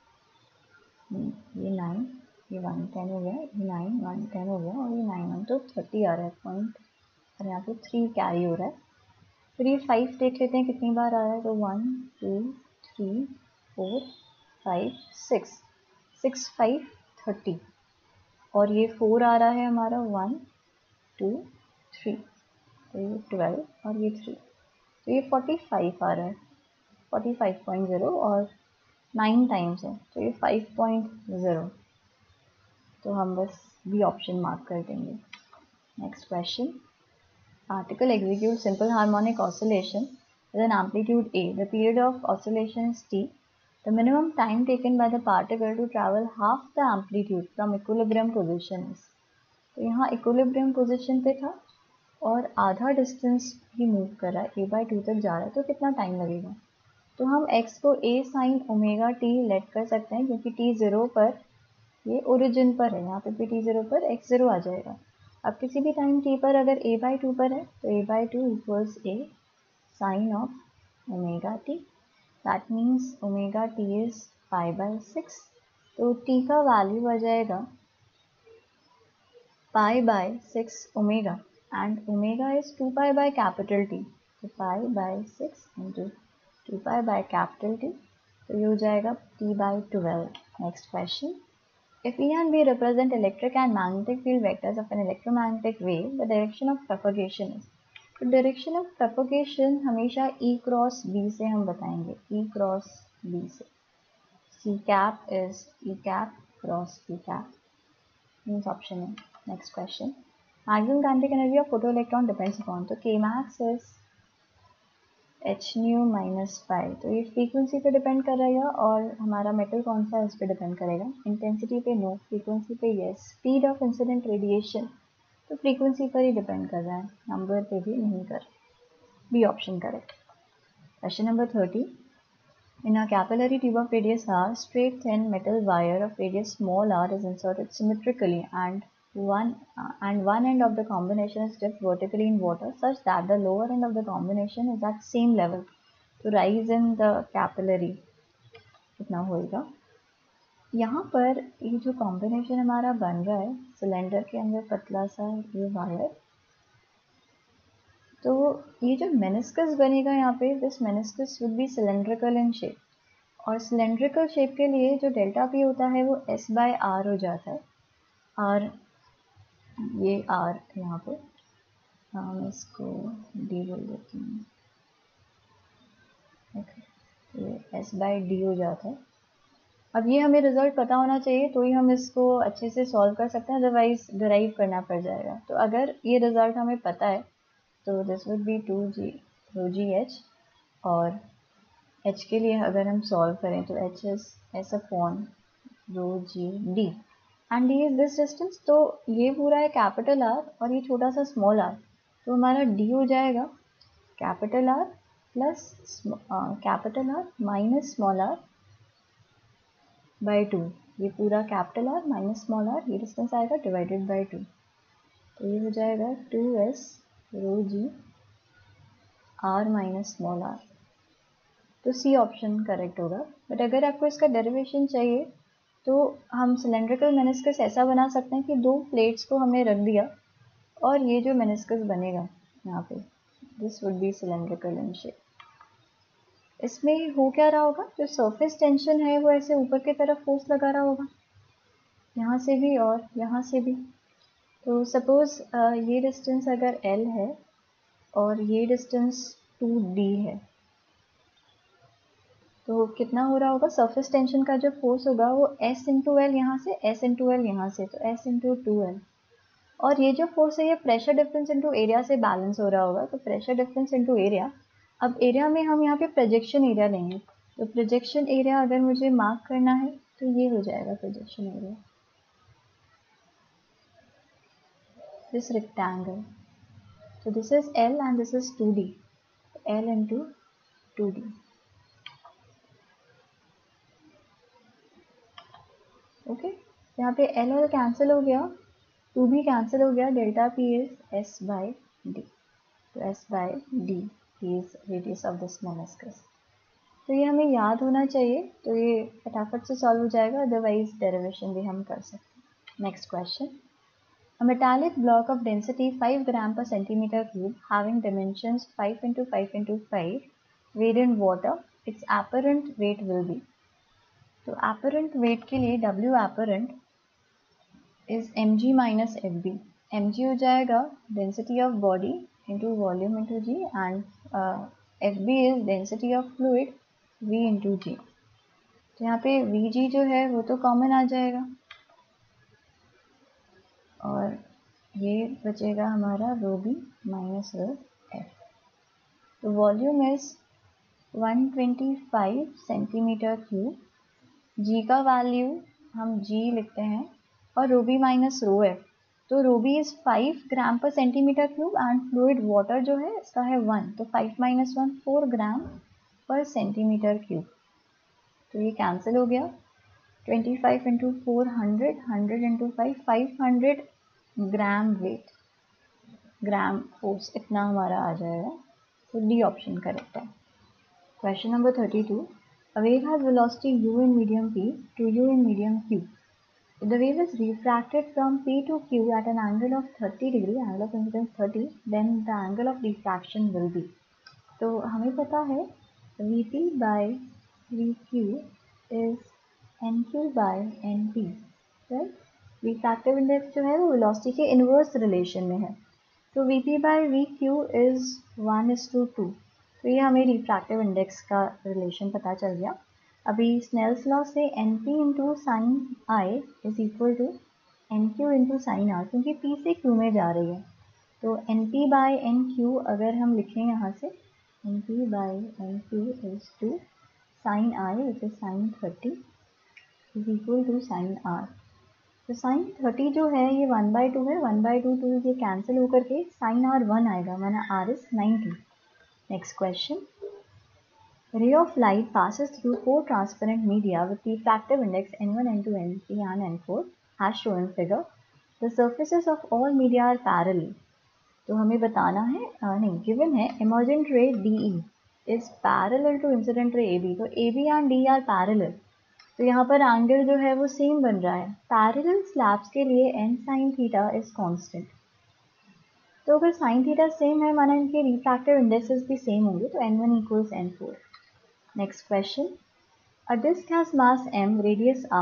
9 ये 1 10 हो गया, ये 9 1 10 हो गया, और ये 9 1 तो 30 आ रहा है पॉइंट, और यहाँ पे 3 कैरी हो रहा है। फिर ये 5 देख लेते हैं कितनी बार आ रहा है, तो 1 2 3 4 5 6 6 5 30, और ये 4 आ रहा है हमारा 1 2 3, तो ये 12 और ये 3, तो ये 45 आ रहा है, 45.0, और 9 टाइम्स है तो ये 5.0, तो हम बस बी ऑप्शन मार्क कर देंगे। Next question, particle executes simple harmonic oscillation with an amplitude A. The period of oscillation is t. The minimum time taken by the particle to travel half the amplitude from equilibrium position is। तो यहाँ equilibrium position पे था और आधा distance भी move कर रहा है, a/2 तक जा रहा है, तो कितना टाइम लगेगा। तो हम x को a sin omega t let कर सकते हैं, क्योंकि t 0 पर ये ओरिजिन पर है, यहाँ पे भी t 0 पर x 0 आ जाएगा। अब किसी भी टाइम t पर अगर a/2 पर है तो a/2 equals a sine of omega t, that means omega t is π/6, तो t का वैल्यू आ जाएगा π/6 omega, and omega is 2π by capital T, तो π/6 इंटू 2π by कैपिटल T, तो ये हो जाएगा t/12। Next question, if E and B represent electric and magnetic field vectors of an electromagnetic wave, the direction of propagation is। तो direction of propagation हमेशा E cross B से हम बताएंगे, E cross B से। C cap is E cap cross B cap, means option है। Next question, maximum kinetic energy of photoelectron depends upon। तो K max is H nu minus 5, तो ये frequency पे depend करेगा, और हमारा मेटल कौन सा है उस पर डिपेंड करेगा। इंटेंसिटी पे नो, फ्रीक्वेंसी पे yes. Speed of incident radiation, तो फ्रीक्वेंसी पर ही डिपेंड कर रहा है, नंबर पे भी नहीं कर। B option correct. Question number 30, in a capillary tube of radius r, straight thin metal wire of radius small r is inserted symmetrically and one end of the combination is dipped vertically in water such that the lower end of the combination is at same level to rise in the capillary। कितना होएगा। यहाँ पर ये जो combination हमारा बन रहा है सिलेंडर के अंदर पतला सा ये वायर, तो ये जो मेनिस्कस बनेगा यहाँ पे, this meniscus would be cylindrical in shape, और सिलेंड्रिकल शेप के लिए जो डेल्टा पी होता है वो s/r हो जाता है, और ये आर यहाँ पे हम इसको डी बोल देते हैं। ओके, ये एस बाई डी हो जाता है। अब ये हमें रिजल्ट पता होना चाहिए तो ही हम इसको अच्छे से सॉल्व कर सकते हैं, अदरवाइज डिराइव करना पड़ जाएगा। तो अगर ये रिजल्ट हमें पता है तो this would be 2g rho g h, और h के लिए अगर हम सॉल्व करें तो h is S upon rho g d, and d is this distance. तो ये पूरा है कैपिटल आर और ये छोटा सा स्मॉल आर, तो हमारा डी हो जाएगा capital R plus capital R minus small r by 2। ये पूरा capital R minus small r, ये डिस्टेंस आएगा डिवाइडेड बाई 2, तो ये हो जाएगा 2s rho g R minus small r. तो सी ऑप्शन करेक्ट होगा। बट अगर आपको इसका डेरिवेशन चाहिए तो हम सिलेंड्रिकल मेनिस्कस ऐसा बना सकते हैं कि दो प्लेट्स को हमने रख दिया और ये जो मेनिस्कस बनेगा यहाँ पे, this would be cylindrical in shape. इसमें हो क्या रहा होगा, जो सरफेस टेंशन है वो ऐसे ऊपर की तरफ फोर्स लगा रहा होगा, यहाँ से भी और यहाँ से भी। तो सपोज ये डिस्टेंस अगर L है और ये डिस्टेंस 2D है, तो कितना हो रहा होगा, सरफेस टेंशन का जो फोर्स होगा वो S इंटू एल यहाँ से, S इंटू एल यहाँ से, तो S इंटू 2L। और ये जो फोर्स है ये प्रेशर डिफरेंस इंटू एरिया से बैलेंस हो रहा होगा, तो प्रेशर डिफरेंस इंटू एरिया। अब एरिया में हम यहाँ पे प्रोजेक्शन एरिया लेंगे, तो प्रोजेक्शन एरिया अगर मुझे मार्क करना है तो ये हो जाएगा projection area, this rectangle. So this is L and this is 2D, L into 2D. Okay, यहाँ पे L L कैंसिल हो गया, 2B कैंसिल हो गया, delta P is S by D, तो S by D is radius of this meniscus. तो ये हमें याद होना चाहिए, तो ये फटाफट से सॉल्व हो जाएगा, अदरवाइज डेरिवेशन भी हम कर सकते हैं। Next question, a metallic block of density 5 gram per centimeter cube having dimensions 5 into 5 into 5 weighed in water, its apparent weight will be। तो apparent weight के लिए W apparent is mg minus fb। mg हो जाएगा density of body into volume into g, and fb is density of fluid v into g। तो यहाँ पे vg जो है वो तो कॉमन आ जाएगा और ये बचेगा हमारा rho B minus rho F. तो volume is 125 centimetre cube, G का वैल्यू हम जी लिखते हैं और rho B minus rho F. तो rho B is 5 gram per centimetre cube and fluid water जो है इसका है 1, तो 5 माइनस 1 4 ग्राम पर सेंटीमीटर क्यूब। तो ये कैंसिल हो गया, 25 into 4 100, 100 into 5 500 gram weight, gram force इतना हमारा आ जाएगा। तो डी ऑप्शन करेक्ट है। Question number 32, a wave has velocity u in medium p to u in medium q. The wave is refracted from p to q at an angle of 30 degree, angle of incidence 30, then the angle of diffraction will be। तो हमें पता है vp by vq is nq by np, right. Refractive index जो है वो velocity के inverse relation में है, तो Vp by Vq is 1:2। तो ये हमें रिफ्रैक्टिव इंडेक्स का रिलेशन पता चल गया। अभी स्नेल्स लॉ से Np into sine I is equal to Nq into sine R, क्योंकि P से Q में जा रही है, तो Np बाई Nq अगर हम लिखें यहाँ से, Np by Nq is to sine I which is sine 30 is equal to sine R. तो साइन 30 जो है ये 1/2 है, 1/2 तो ये कैंसिल होकर के साइन आर 1 आएगा, माना R is 90। Next question, ray of light passes through 4 transparent media with refractive index n1 n2 n3 and n4 as shown in figure। the surfaces of all media are parallel। तो हमें बताना है नहीं given है emergent ray DE is parallel to incident ray AB। तो AB and D are parallel, तो यहाँ पर एंगल जो है वो सेम बन रहा है। पैरेलल स्लैब्स के लिए n sin theta is constant, तो अगर sin थीटा सेम है माना इनके रिफ्रैक्टिव इंडेक्सेस भी सेम होंगे, तो n1 equals n4। Next question, a disc has mass m, radius r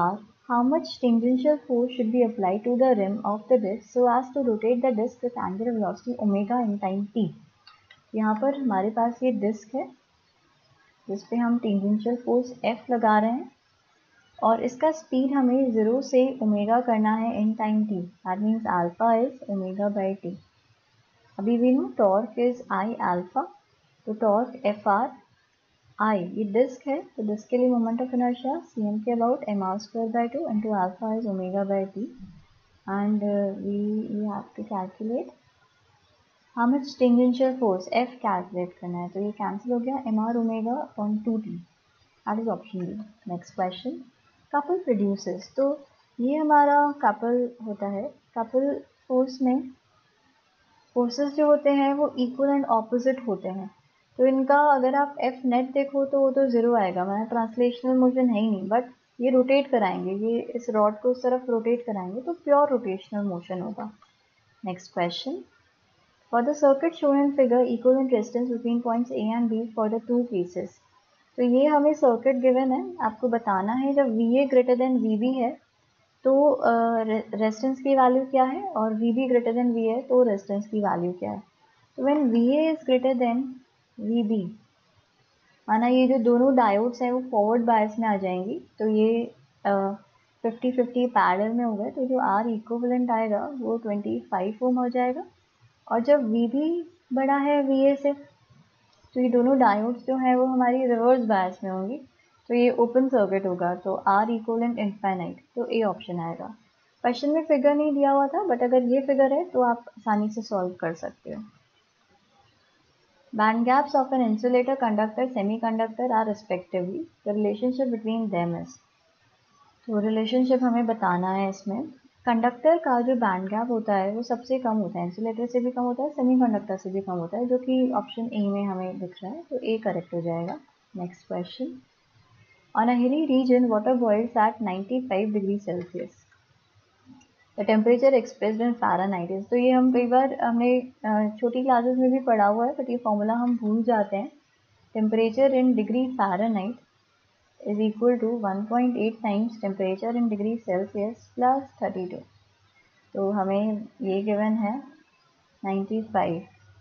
How much tangential force should be applied to the rim of the disk so as to rotate the disk with angular velocity omega in time t? यहाँ पर हमारे पास ये disc है जिस पे हम tangential force F लगा रहे हैं और इसका स्पीड हमें 0 से ओमेगा करना है in time t. That means alpha is omega by T. अभी भी know torque is I alpha, तो टॉर्क एफ आर आई, ये डिस्क है तो डिस्क के लिए moment of inertia C M के about M R square by two into alpha is omega by T. And we have to calculate how much tangential force F calculate करना है, तो ये कैंसिल हो गया M R omega on two T. That is option B. Next question, couple produces. तो ये हमारा couple होता है. कपल फोर्स में फोर्सेस जो होते हैं वो इक्वल एंड ऑपोजिट होते हैं, तो इनका अगर आप एफ नेट देखो तो वो तो ज़ीरो आएगा, मैंने ट्रांसलेशनल मोशन है ही नहीं, बट ये रोटेट कराएंगे, ये इस रॉड को उस तरफ रोटेट कराएंगे तो प्योर रोटेशनल मोशन होगा. Next question, for the circuit shown in figure equal resistance between points A and B for the two cases. तो ये हमें सर्किट गिवन है, आपको बताना है जब V A greater than V B है तो रेजिस्टेंस की वैल्यू क्या है और V B greater than V है तो रेजिस्टेंस की वैल्यू क्या है. तो when V A is greater than V B, माना ये जो दोनों डायोड्स हैं वो फॉरवर्ड बायस में आ जाएंगी, तो ये 50-50 पैरेलल में हो गए, तो जो आर इक्विवेलेंट आएगा वो 25 ओम हो जाएगा. और जब वी बी बड़ा है वी ए से तो ये दोनों डायोड्स जो है वो हमारी रिवर्स बायस में होंगी, तो ये ओपन सर्किट होगा, तो आर इक्वलेंट इनफाइनाइट, तो ए ऑप्शन आएगा. क्वेश्चन में फिगर नहीं दिया हुआ था, बट अगर ये फिगर है तो आप आसानी से सॉल्व कर सकते हो. Band gaps of an insulator, conductor, semiconductor are respectively, the relationship between them is. तो रिलेशनशिप हमें बताना है इसमें. कंडक्टर का जो बैंड गैप होता है वो सबसे कम होता है, इंसुलेटर से भी कम होता है, सेमीकंडक्टर से भी कम होता है, जो कि ऑप्शन ए में हमें दिख रहा है, तो ए करेक्ट हो जाएगा. Next question, on a hilly region water boils at 95 degree Celsius, the temperature expressed in Fahrenheit is. तो ये हम कई बार हमने छोटी क्लासेस में भी पढ़ा हुआ है, बट ये फॉर्मूला हम भूल जाते हैं. Temperature in degree Fahrenheit is equal to 1.8 times temperature in degree Celsius plus 32. तो हमें ये गिवन है 95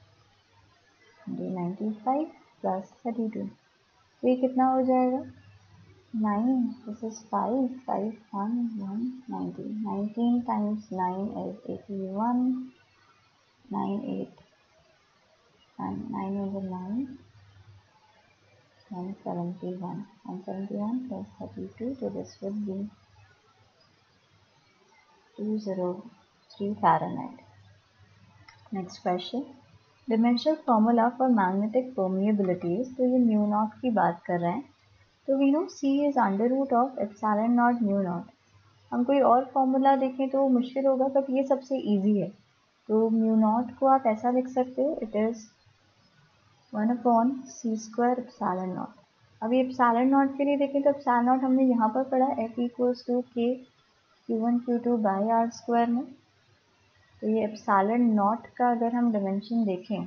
plus 32, तो ये कितना हो जाएगा 9, this is 5, 1, 19 times 9 is 81, 9, 8 and 9 into 9, 171 plus 32, so this would be 203 Fahrenheit. Next question, dimensional formula for magnetic permeabilities. तो ये म्यू नॉट की बात कर रहे हैं, तो we know C is under root of epsilon naught mu naught. हम कोई और फॉर्मूला देखें तो मुश्किल होगा, बट ये सबसे इजी है. तो म्यू नॉट को आप ऐसा लिख सकते हो, it is 1/c² epsilon not. अब ये epsilon नॉट के लिए देखें तो epsilon नॉट हमने यहाँ पर पढ़ा F equals to K Q1 Q2 by R square में, तो ये एप्सिलॉन नॉट का अगर हम डिमेंशन देखें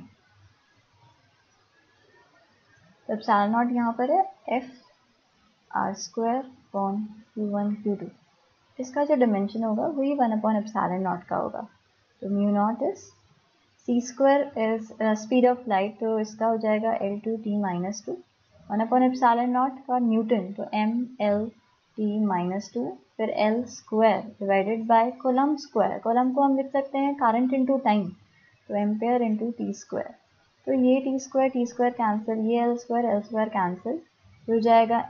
तो एप्सिलॉन नॉट यहाँ पर है F R square upon Q1 Q2, इसका जो डिमेंशन होगा वही 1/एप्सिलॉन नॉट का होगा. तो mu naught is c² is speed of light, तो इसका हो जाएगा L2t-2, 1/एप्सिलॉन नॉट का न्यूटन, तो mLt-2, फिर L square divided by coulomb square, coulomb को हम लिख सकते हैं करंट इनटू टाइम, तो एम्पेयर इनटू टी स्क्वायर. तो ये टी स्क्वायर कैंसिल, ये L स्क्वायर कैंसिल, हो जाएगा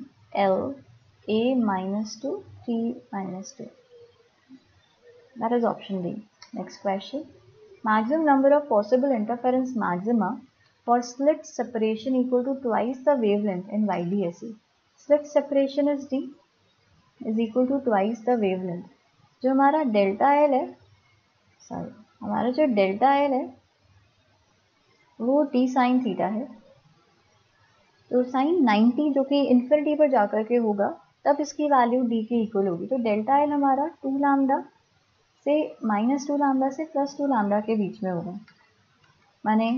mLa-2 t-2. That is option D. Next question, maximum number of possible interference maxima for slit separation equal to twice the wavelength in YDSE. Slit separation is D is equal to twice the wavelength. जो हमारा delta L है, हमारा जो delta L है वो T sine theta है, तो sign 90 जो कि इन्फिनिटी पर जाकर के होगा तब इसकी वैल्यू डी के इक्वल होगी. तो डेल्टा एल हमारा 2 लैम्डा से -2 लैम्डा से +2 लैम्डा के बीच में होगा, माने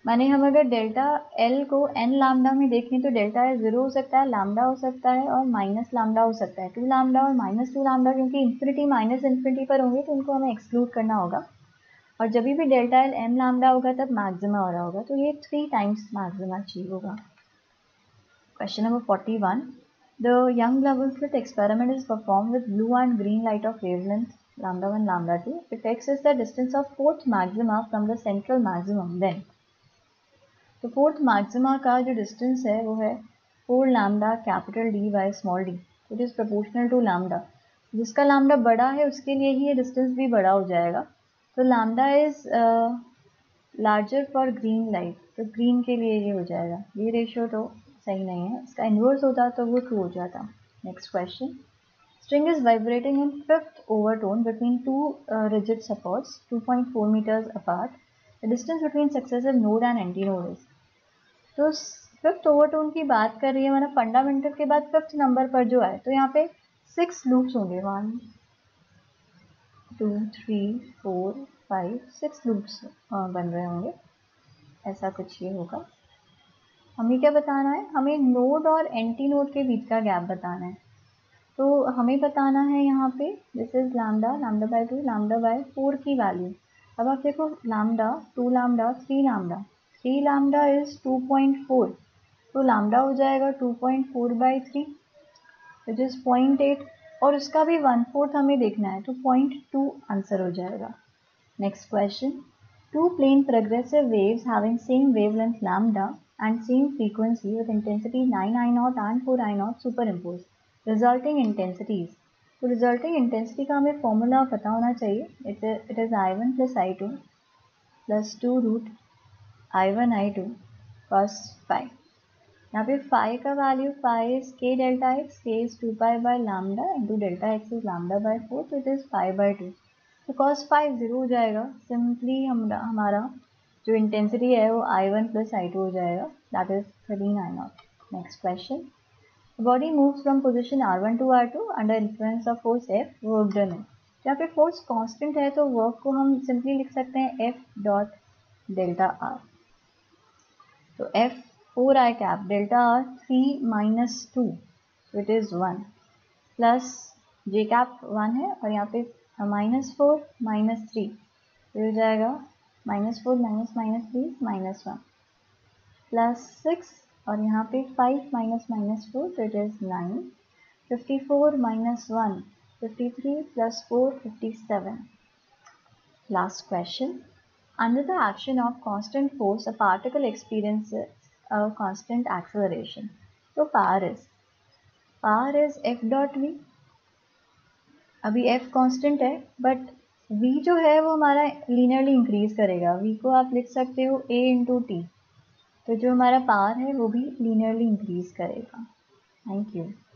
माने हम अगर डेल्टा एल को एन लैम्डा में देखें तो डेल्टा एल 0 हो सकता है, लैम्डा हो सकता है और माइनस लैम्डा हो सकता है, 2 लैम्डा और माइनस 2 लैम्डा, क्योंकि इन्फिनिटी माइनस इन्फिनिटी पर होंगे तो उनको हमें एक्सक्लूड करना होगा। और जब भी डेल्टा एल एम लैम्डा होगा तब मैक्सिमा हो रहा होगा, तो ये 3 टाइम्स मैक्सिमा अचीव होगा। Question number 41. The young double slit experiment is performed with blue and green light of wavelength lambda 1, lambda 2. If x is the distance of fourth maxima from the central maximum, then तो fourth maxima का जो distance है वो है 4 lambda capital D by small d, it is proportional to lambda. जिसका lambda बड़ा है उसके लिए ही ये डिस्टेंस भी बड़ा हो जाएगा। तो lambda is larger for green light, तो ग्रीन के लिए ये हो जाएगा। ये रेशियो तो सही नहीं है, इसका इन्वर्स होता तो वो ट्रू हो जाता। Next question. String is vibrating in fifth overtone between two rigid supports 2.4 meters apart. The distance between successive node and anti node is। तो फिफ्थ ओवरटोन की बात कर रही है, मतलब फंडामेंटल के बाद फिफ्थ नंबर पर जो है, तो यहाँ पे 6 लूप्स होंगे, 1 2 3 4 5 6 लूप्स बन रहे होंगे, ऐसा कुछ ये होगा। हमें क्या बताना है, हमें नोड और एंटी नोड के बीच का गैप बताना है। तो हमें बताना है यहाँ पे this is lambda, lambda by 2, lambda by 4 की वैल्यू। अब आप देखो lambda 2 lambda 3 lambda, 3 lambda is 2.4, तो लैम्डा हो जाएगा 2.4 by 3 विच इज 0.8, और उसका भी 1/4 हमें देखना है, तो 0.2 आंसर हो जाएगा। Next question. Two plane progressive waves having same wavelength lambda and same frequency with intensity 9 I0 and 4 I0 superimpose. Resulting intensities. तो resulting intensity का हमें फॉर्मूला पता होना चाहिए। It is I1 plus I2 plus 2 root I1 I2 cos phi. यहाँ पे phi का value phi is k delta x, k is 2 pi by lambda into delta x is lambda by 4, so it is pi by 2. तो cos phi 0 हो जाएगा, simply हमारा जो intensity है वो I1 plus I2 हो जाएगा, that is 13 I0। Next question. Body moves from position R1 to R2 under influence of force F, work done है। यहाँ पे फोर्स कांस्टेंट है तो वर्क को हम सिंपली लिख सकते हैं F डॉट डेल्टा R। तो F 4 I cap delta R 3 minus 2, so it is 1 plus J cap 1 है और यहाँ पे -4 -3 हो जाएगा, -4 माइनस -3 -1 प्लस 6 और यहाँ पे 5 माइनस -4, तो it is 9, 54 minus 1 53 plus 4 57। Last question. Under the action of constant force, a particle experiences a constant acceleration. So power is F dot V। अभी f कांस्टेंट है बट v जो है वो हमारा लीनियरली इंक्रीज करेगा। v को आप लिख सकते हो a इंटू टी, तो जो हमारा पावर है वो भी लीनियरली इंक्रीज करेगा। Thank you.